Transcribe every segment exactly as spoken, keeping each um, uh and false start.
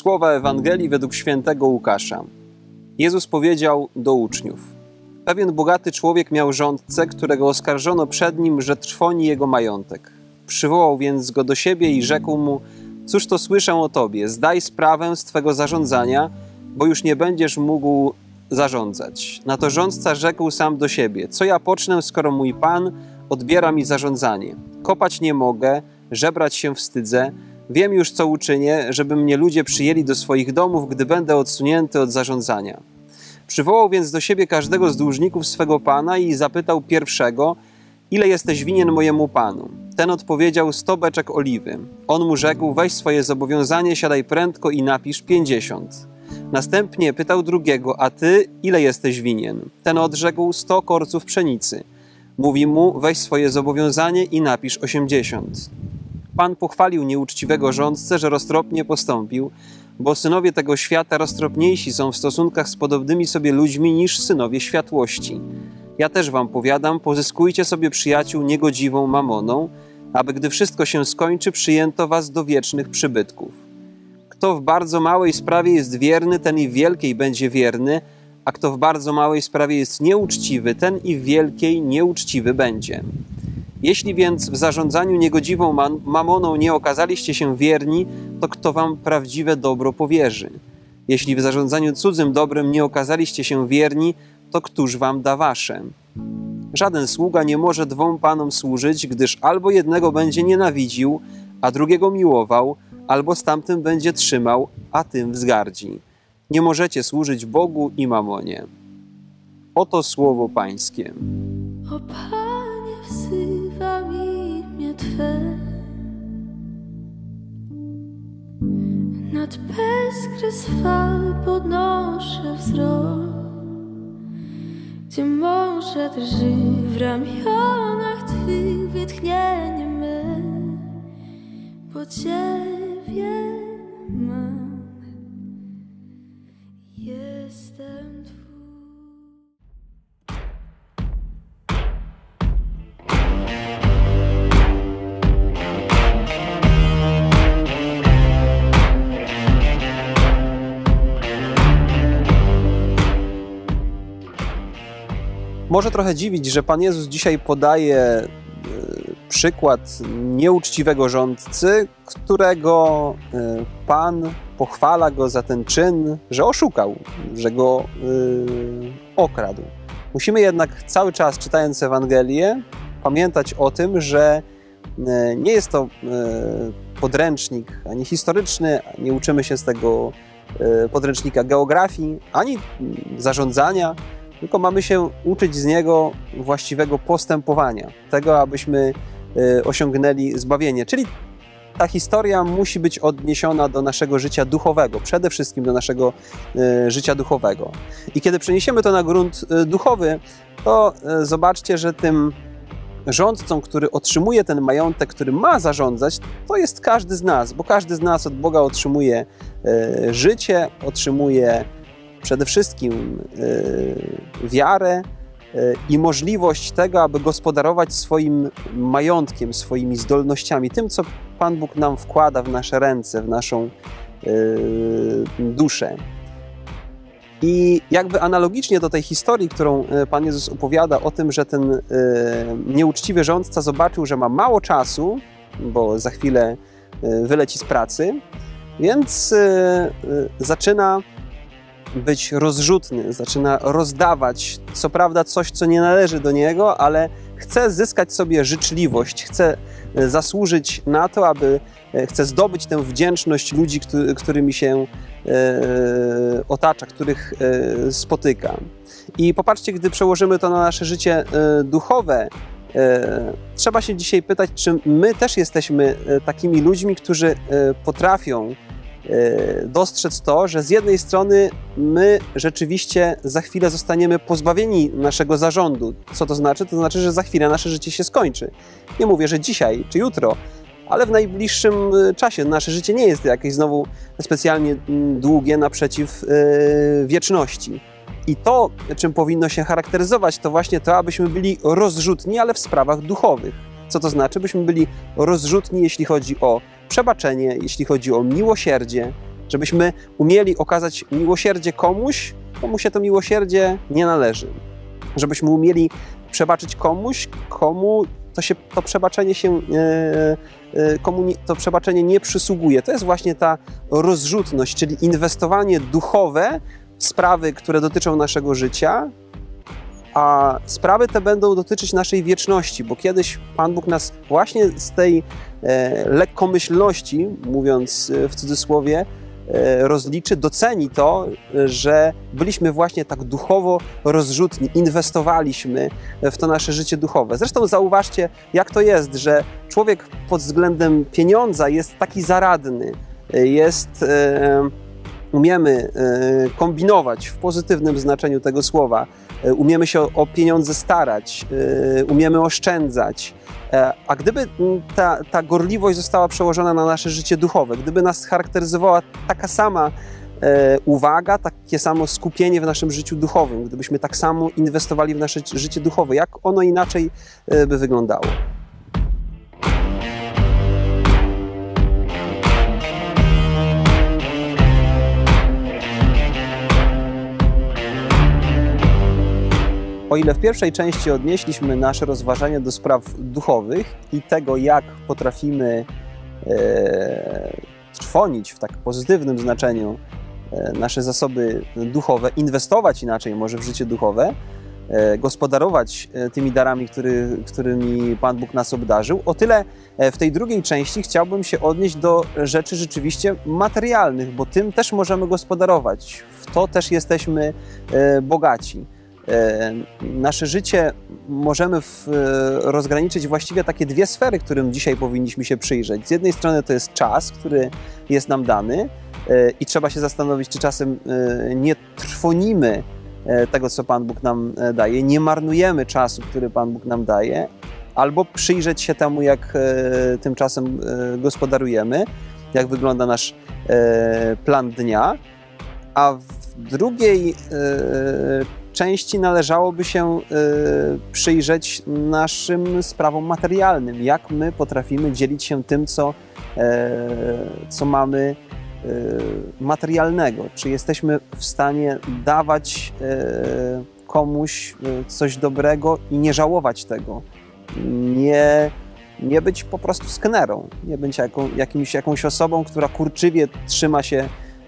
Słowa Ewangelii według świętego Łukasza. Jezus powiedział do uczniów: pewien bogaty człowiek miał rządcę, którego oskarżono przed nim, że trwoni jego majątek. Przywołał więc go do siebie i rzekł mu: cóż to słyszę o tobie, zdaj sprawę z twego zarządzania, bo już nie będziesz mógł zarządzać. Na to rządca rzekł sam do siebie: co ja pocznę, skoro mój Pan odbiera mi zarządzanie? Kopać nie mogę, żebrać się wstydzę. Wiem już, co uczynię, żeby mnie ludzie przyjęli do swoich domów, gdy będę odsunięty od zarządzania. Przywołał więc do siebie każdego z dłużników swego pana i zapytał pierwszego: ile jesteś winien mojemu panu? Ten odpowiedział: sto beczek oliwy. On mu rzekł: weź swoje zobowiązanie, siadaj prędko i napisz pięćdziesiąt. Następnie pytał drugiego: a ty ile jesteś winien? Ten odrzekł: sto korców pszenicy. Mówi mu: weź swoje zobowiązanie i napisz osiemdziesiąt. Pan pochwalił nieuczciwego rządcę, że roztropnie postąpił, bo synowie tego świata roztropniejsi są w stosunkach z podobnymi sobie ludźmi niż synowie światłości. Ja też wam powiadam, pozyskujcie sobie przyjaciół niegodziwą mamoną, aby gdy wszystko się skończy, przyjęto was do wiecznych przybytków. Kto w bardzo małej sprawie jest wierny, ten i w wielkiej będzie wierny, a kto w bardzo małej sprawie jest nieuczciwy, ten i w wielkiej nieuczciwy będzie. Jeśli więc w zarządzaniu niegodziwą mamoną nie okazaliście się wierni, to kto wam prawdziwe dobro powierzy? Jeśli w zarządzaniu cudzym dobrem nie okazaliście się wierni, to któż wam da wasze? Żaden sługa nie może dwom panom służyć, gdyż albo jednego będzie nienawidził, a drugiego miłował, albo z tamtym będzie trzymał, a tym wzgardzi. Nie możecie służyć Bogu i mamonie. Oto słowo Pańskie. O Panie, wzywam imię Twe, nad bezkres fal podnoszę wzrok, gdzie morze drży w ramionach Twych wytchnienie me, bo Ciebie mam. Jestem Twój. Może trochę dziwić, że Pan Jezus dzisiaj podaje przykład nieuczciwego rządcy, którego Pan pochwala go za ten czyn, że oszukał, że go yy, okradł. Musimy jednak cały czas, czytając Ewangelię, pamiętać o tym, że yy, nie jest to yy, podręcznik ani historyczny, nie uczymy się z tego yy, podręcznika geografii, ani zarządzania, tylko mamy się uczyć z niego właściwego postępowania, tego, abyśmy y, osiągnęli zbawienie. Czyli ta historia musi być odniesiona do naszego życia duchowego, przede wszystkim do naszego y, życia duchowego. I kiedy przeniesiemy to na grunt y, duchowy, to y, zobaczcie, że tym rządcą, który otrzymuje ten majątek, który ma zarządzać, to jest każdy z nas, bo każdy z nas od Boga otrzymuje y, życie, otrzymuje przede wszystkim y, wiarę y, i możliwość tego, aby gospodarować swoim majątkiem, swoimi zdolnościami, tym, co Pan Bóg nam wkłada w nasze ręce, w naszą y, duszę. I jakby analogicznie do tej historii, którą Pan Jezus opowiada o tym, że ten y, nieuczciwy rządca zobaczył, że ma mało czasu, bo za chwilę y, wyleci z pracy, więc y, y, zaczyna być rozrzutny, zaczyna rozdawać, co prawda coś, co nie należy do niego, ale chce zyskać sobie życzliwość, chce zasłużyć na to, aby, chce zdobyć tę wdzięczność ludzi, którymi się e, otacza, których e, spotyka. I popatrzcie, gdy przełożymy to na nasze życie e, duchowe, e, trzeba się dzisiaj pytać, czy my też jesteśmy takimi ludźmi, którzy e, potrafią dostrzec to, że z jednej strony my rzeczywiście za chwilę zostaniemy pozbawieni naszego zarządu. Co to znaczy? To znaczy, że za chwilę nasze życie się skończy. Nie mówię, że dzisiaj czy jutro, ale w najbliższym czasie. Nasze życie nie jest jakieś znowu specjalnie długie naprzeciw wieczności. I to, czym powinno się charakteryzować, to właśnie to, abyśmy byli rozrzutni, ale w sprawach duchowych. Co to znaczy? Byśmy byli rozrzutni, jeśli chodzi o przebaczenie, jeśli chodzi o miłosierdzie, żebyśmy umieli okazać miłosierdzie komuś, komu się to miłosierdzie nie należy. Żebyśmy umieli przebaczyć komuś, komu to, się, to przebaczenie się, komu to przebaczenie nie przysługuje. To jest właśnie ta rozrzutność, czyli inwestowanie duchowe w sprawy, które dotyczą naszego życia, a sprawy te będą dotyczyć naszej wieczności, bo kiedyś Pan Bóg nas właśnie z tej lekkomyślności, mówiąc w cudzysłowie, rozliczy, doceni to, że byliśmy właśnie tak duchowo rozrzutni, inwestowaliśmy w to nasze życie duchowe. Zresztą zauważcie, jak to jest, że człowiek pod względem pieniądza jest taki zaradny, jest, e, umiemy e, kombinować w pozytywnym znaczeniu tego słowa, e, umiemy się o, o pieniądze starać, e, umiemy oszczędzać. A gdyby ta, ta gorliwość została przełożona na nasze życie duchowe, gdyby nas charakteryzowała taka sama e, uwaga, takie samo skupienie w naszym życiu duchowym, gdybyśmy tak samo inwestowali w nasze życie duchowe, jak ono inaczej e, by wyglądało? O ile w pierwszej części odnieśliśmy nasze rozważania do spraw duchowych i tego, jak potrafimy e, trwonić w tak pozytywnym znaczeniu e, nasze zasoby duchowe, inwestować inaczej może w życie duchowe, e, gospodarować e, tymi darami, który, którymi Pan Bóg nas obdarzył, o tyle e, w tej drugiej części chciałbym się odnieść do rzeczy rzeczywiście materialnych, bo tym też możemy gospodarować. W to też jesteśmy e, bogaci. Nasze życie możemy w, rozgraniczyć właściwie takie dwie sfery, którym dzisiaj powinniśmy się przyjrzeć. Z jednej strony to jest czas, który jest nam dany i trzeba się zastanowić, czy czasem nie trwonimy tego, co Pan Bóg nam daje, nie marnujemy czasu, który Pan Bóg nam daje, albo przyjrzeć się temu, jak tymczasem gospodarujemy, jak wygląda nasz plan dnia, a w drugiej części należałoby się y, przyjrzeć naszym sprawom materialnym, jak my potrafimy dzielić się tym, co, y, co mamy y, materialnego. Czy jesteśmy w stanie dawać y, komuś y, coś dobrego i nie żałować tego. Nie, nie być po prostu sknerą, nie być jaką, jakimś, jakąś osobą, która kurczywie trzyma się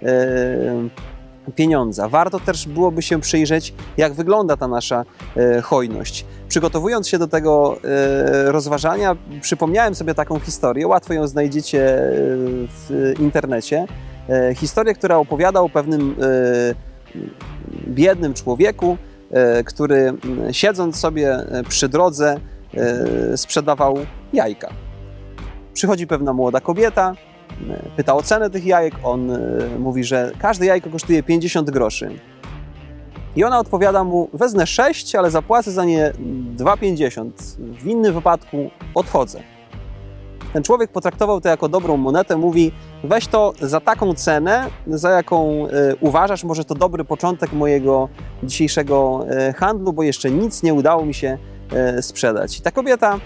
y, pieniądza. Warto też byłoby się przyjrzeć, jak wygląda ta nasza e, hojność. Przygotowując się do tego e, rozważania, przypomniałem sobie taką historię, łatwo ją znajdziecie w internecie. E, historię, która opowiada o pewnym e, biednym człowieku, e, który siedząc sobie przy drodze e, sprzedawał jajka. Przychodzi pewna młoda kobieta, pyta o cenę tych jajek, on y, mówi, że każde jajko kosztuje pięćdziesiąt groszy. I ona odpowiada mu, wezmę sześć, ale zapłacę za nie dwa pięćdziesiąt. W innym wypadku odchodzę. Ten człowiek potraktował to jako dobrą monetę, mówi, weź to za taką cenę, za jaką y, uważasz, może to dobry początek mojego dzisiejszego y, handlu, bo jeszcze nic nie udało mi się y, sprzedać. I ta kobieta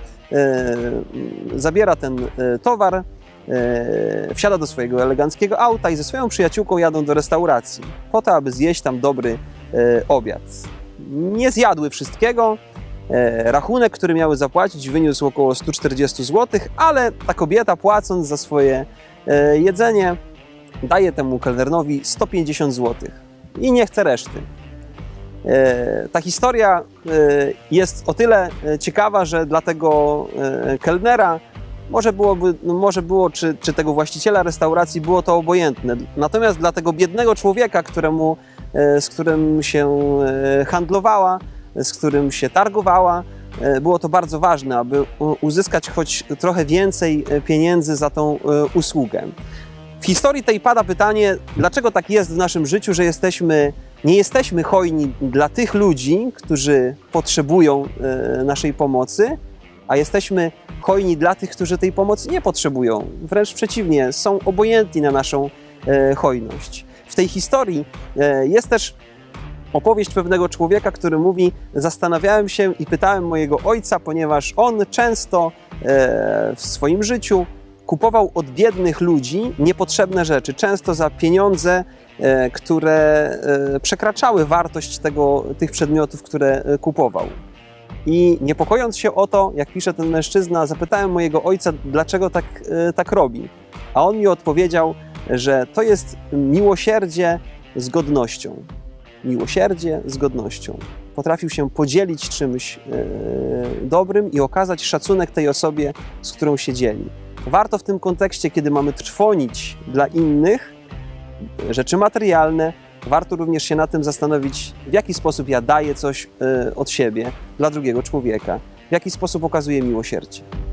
y, zabiera ten y, towar, wsiada do swojego eleganckiego auta i ze swoją przyjaciółką jadą do restauracji po to, aby zjeść tam dobry e, obiad. Nie zjadły wszystkiego. E, rachunek, który miały zapłacić, wyniósł około sto czterdzieści złotych, ale ta kobieta, płacąc za swoje e, jedzenie, daje temu kelnerowi sto pięćdziesiąt złotych i nie chce reszty. E, ta historia e, jest o tyle ciekawa, że dla tego e, kelnera Może, byłoby, no może było, czy, czy tego właściciela restauracji było to obojętne. Natomiast dla tego biednego człowieka, któremu, z którym się handlowała, z którym się targowała, było to bardzo ważne, aby uzyskać choć trochę więcej pieniędzy za tą usługę. W historii tej pada pytanie, dlaczego tak jest w naszym życiu, że jesteśmy, nie jesteśmy hojni dla tych ludzi, którzy potrzebują naszej pomocy, a jesteśmy hojni dla tych, którzy tej pomocy nie potrzebują. Wręcz przeciwnie, są obojętni na naszą e, hojność. W tej historii e, jest też opowieść pewnego człowieka, który mówi, zastanawiałem się i pytałem mojego ojca, ponieważ on często e, w swoim życiu kupował od biednych ludzi niepotrzebne rzeczy, często za pieniądze, które przekraczały wartość tego, tych przedmiotów, które kupował. I niepokojąc się o to, jak pisze ten mężczyzna, zapytałem mojego ojca, dlaczego tak, tak robi. A on mi odpowiedział, że to jest miłosierdzie z godnością. Miłosierdzie z godnością. Potrafił się podzielić czymś yy, dobrym i okazać szacunek tej osobie, z którą się dzieli. Warto w tym kontekście, kiedy mamy trwonić dla innych rzeczy materialne, warto również się nad tym zastanowić, w jaki sposób ja daję coś yy, od siebie dla drugiego człowieka, w jaki sposób okazuję miłosierdzie.